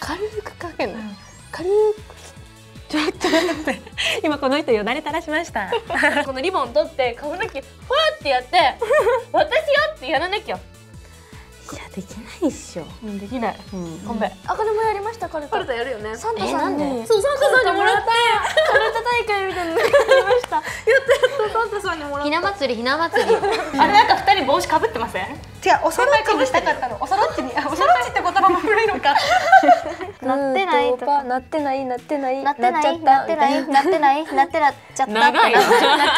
軽くかけるの。軽く。 ちょっと待って、今この人よだれ垂らしました。 このリボン取って髪の毛ふわってやって私よってやらなきゃ。 いやできないっしょ。 できない。 ごめん。 あかねもやりました。カルタやるよね。 サンタさんに。 そう、サンタさんにもらって。 カルタ大会みたいなのやりました。 やったサンタさんにもらった。 ひな祭りひな祭り。 あれなんか二人帽子かぶってません？ 違う、おそろっちにしたかったの。おそろっちに、おそろっちって言葉も古いのか。 なってないとか。 なってない、なってない。 なってない、なってない、なってない、なってなっちゃった。 長いよ。 なっちゃった。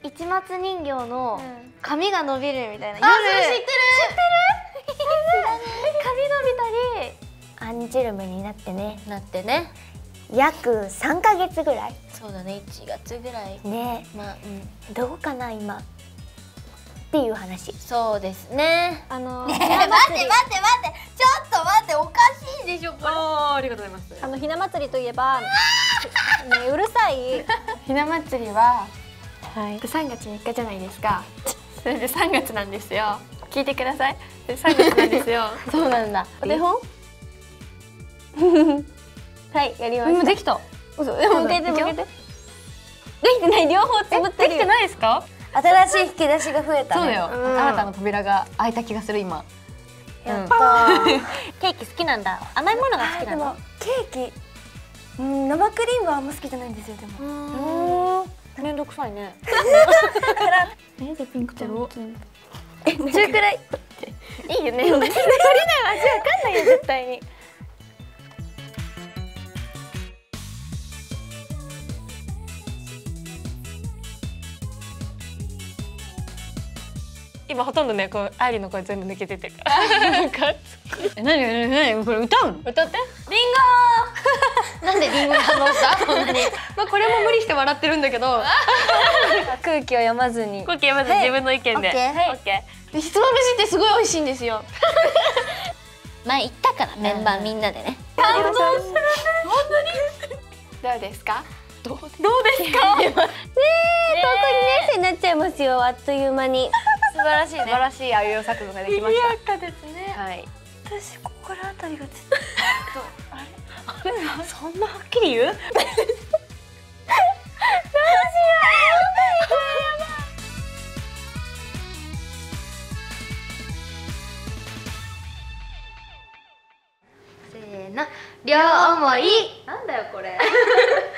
市松人形の髪が伸びるみたいな。 あ、それ知ってる。 髪伸びたりアンジュルムになってね。なってね。約3ヶ月ぐらい。 そうだね、1月ぐらい。 ね、 まあ、 どうかな今。っていう話。 そうですね。 待って待って待って、ちょっと待って、おかしいでしょこれ。 ありがとうございます。 ひな祭りといえば、ね、うるさい。 ひな祭りは、3月3日じゃないですか。それで3月なんですよ。聞いてください。3月なんですよ。 そうなんだ。 お手本？ はい、やりました。 もうできた。 嘘、でも向けて向けて。できてない、両方つぶってるよ。 できてないですか？ 新しい引き出しが増えたね。 そうだよ。新たな扉が開いた気がする今。 やったー。ケーキ好きなんだ。甘いものが好きなの。 でもケーキ、生クリームはあんま好きじゃないんですよ。でもめんどくさいね。 でピンク取ろう。 中くらいいいよね。足わかんないよ絶対に。 今ほとんどね、こう愛理の声全部抜けててるから。なんか何これ歌うの？ 歌って。 なんでリンゴに反応した？そんなに。 まあこれも無理して笑ってるんだけど。 空気を読まずに。 コッケーまず自分の意見で。 オッケー。 オッケー。 ひつまぶしってすごい美味しいんですよ。 前言ったからメンバーみんなでね。 感動するね。本当に。どうですか？どうですか？ ねえ、高校2年生になっちゃいますよ。あっという間に。 素晴らしいね。 素晴らしいあいうえお作文ができまし賑やかですね。 た。はい。 私ここらあたりがそんなはっきり言う？ せーの、両思い。 なんだよこれ。